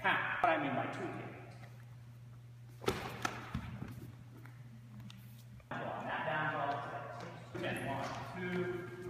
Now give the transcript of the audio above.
count. What I mean by two here. That down draw. Again, 1, 2,